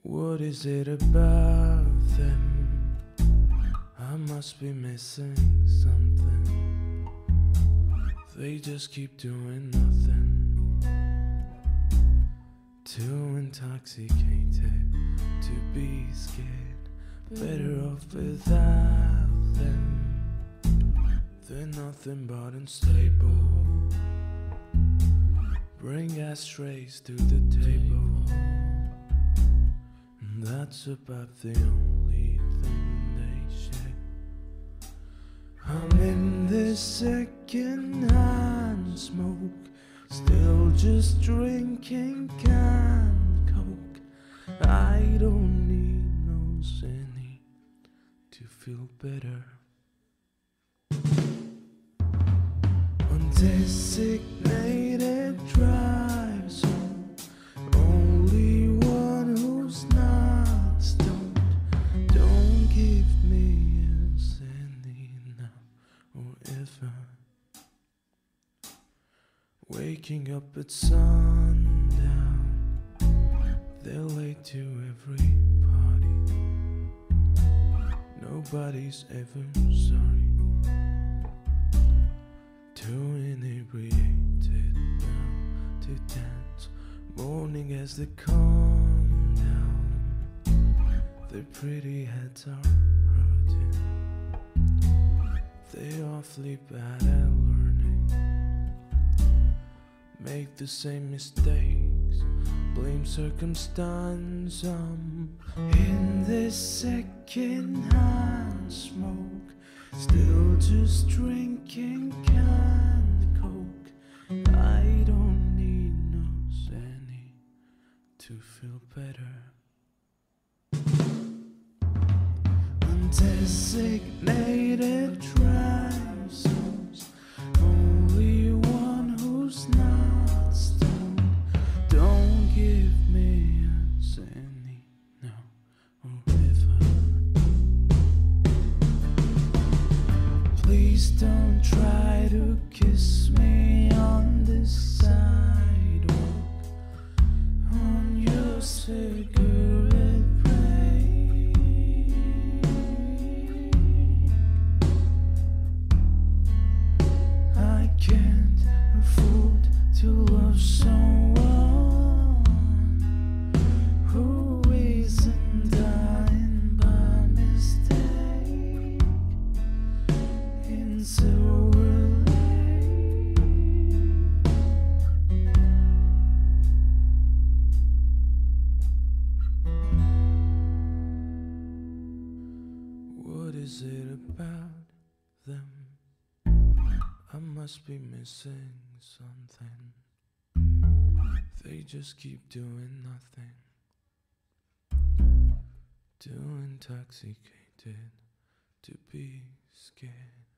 What is it about them? I must be missing something. They just keep doing nothing. Too intoxicated to be scared. Better off without them. They're nothing but unstable. Bring ashtrays to the table. That's about the only thing they share. I'm in this second-hand smoke, still just drinking canned Coke. I don't need no Xanny to feel better. Undesignated drive zone, only one who's not stoned. Don't give me a Xanny now or ever. Waking up at sundown, they're late to every party. Nobody's ever sorry. Too inebriated now to dance. Mourning as they calm down. Their pretty heads are hurting. They're awfully bad at learning. Make the same mistakes, blame circumstance. In this second-hand smoke, still just drinking canned Coke. I don't need no Xanny to feel better. Undesignated drive zones, only one who's not stoned. Don't give me a Xanny now or ever. Please don't try to kiss me on this sidewalk, on your cigarette break. I can't afford to love someone who isn't dying by mistake in Silver Lake. What is it about them? I must be missing something. They just keep doing nothing. Too intoxicated to be scared.